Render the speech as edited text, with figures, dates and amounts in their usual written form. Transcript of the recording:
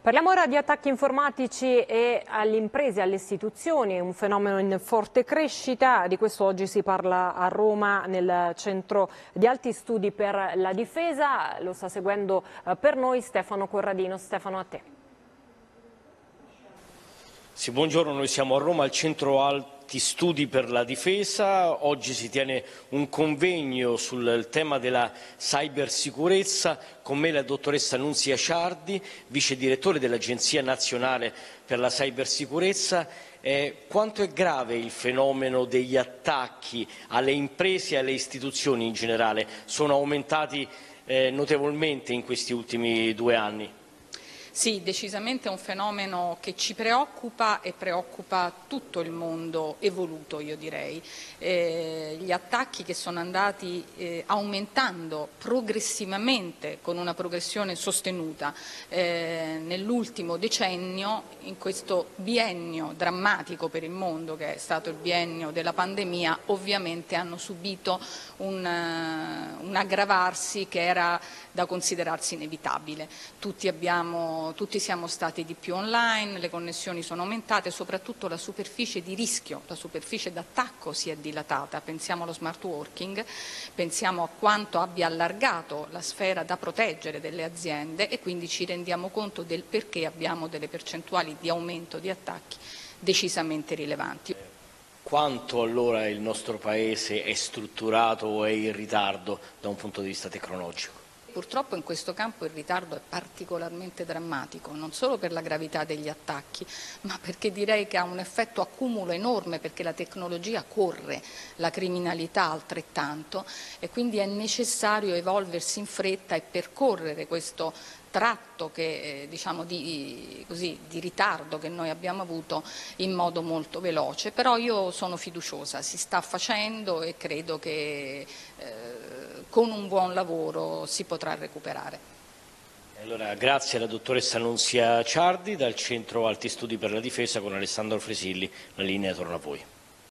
Parliamo ora di attacchi informatici e alle imprese, alle istituzioni, un fenomeno in forte crescita. Di questo oggi si parla a Roma nel Centro di Alti Studi per la Difesa. Lo sta seguendo per noi Stefano Corradino. Stefano, a te. Sì, buongiorno, noi siamo a Roma al Centro Alti Studi per la Difesa. Oggi si tiene un convegno sul tema della cybersicurezza. Con me la dottoressa Nunzia Ciardi, vice direttore dell'Agenzia Nazionale per la Cybersicurezza. Quanto è grave il fenomeno degli attacchi alle imprese e alle istituzioni in generale? Sono aumentati notevolmente in questi ultimi 2 anni. Sì, decisamente è un fenomeno che ci preoccupa e preoccupa tutto il mondo evoluto, io direi. Gli attacchi che sono andati aumentando progressivamente, con una progressione sostenuta, nell'ultimo decennio, in questo biennio drammatico per il mondo che è stato il biennio della pandemia, ovviamente hanno subito un aggravarsi che era da considerarsi inevitabile. Tutti siamo stati di più online, le connessioni sono aumentate, soprattutto la superficie di rischio, la superficie d'attacco si è dilatata. Pensiamo allo smart working, pensiamo a quanto abbia allargato la sfera da proteggere delle aziende e quindi ci rendiamo conto del perché abbiamo delle percentuali di aumento di attacchi decisamente rilevanti. Quanto allora il nostro Paese è strutturato o è in ritardo da un punto di vista tecnologico? Purtroppo in questo campo il ritardo è particolarmente drammatico, non solo per la gravità degli attacchi, ma perché direi che ha un effetto accumulo enorme, perché la tecnologia corre, la criminalità altrettanto, e quindi è necessario evolversi in fretta e percorrere questo tratto che, diciamo, di ritardo che noi abbiamo avuto in modo molto veloce. Però io sono fiduciosa, si sta facendo e credo che con un buon lavoro si potrà recuperare. Allora, grazie alla dottoressa Nunzia Ciardi dal Centro Alti Studi per la Difesa con Alessandro Fresilli. La linea torna a voi.